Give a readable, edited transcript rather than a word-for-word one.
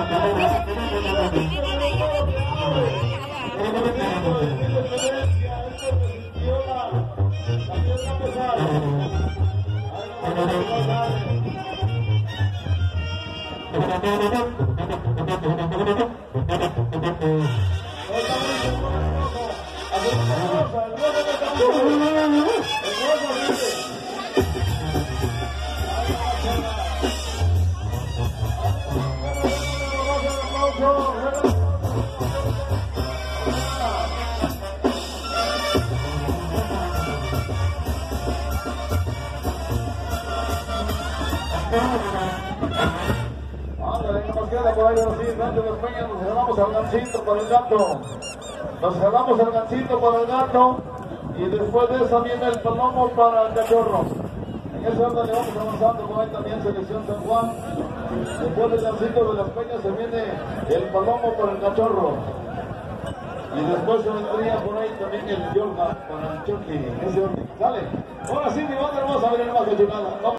Por ahí así, Rancho de Peña, nos jalamos al gancito para el gato. Nos jalamos al gancito para el gato. Y después de eso viene el palomo para el cachorro. En ese orden le vamos avanzando. Por ahí también selección San Juan. Después del gancito de las Peñas se viene el palomo para el cachorro. Y después se vendría por ahí también el Yorga para el Chucky. En ese orden. Dale. Ahora sí, mi banda, vamos a ver el más que chulada.